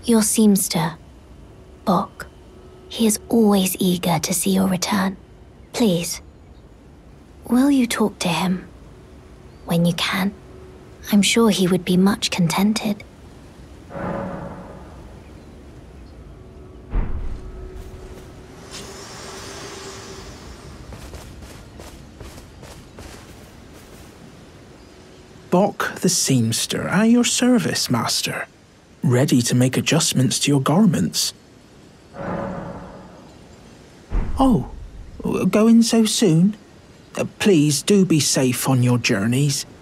Your seamster, Bok. He is always eager to see your return. Please, will you talk to him when you can? I'm sure he would be much contented. Bok the seamster at your service, master. Ready to make adjustments to your garments. Oh, going so soon? Please do be safe on your journeys.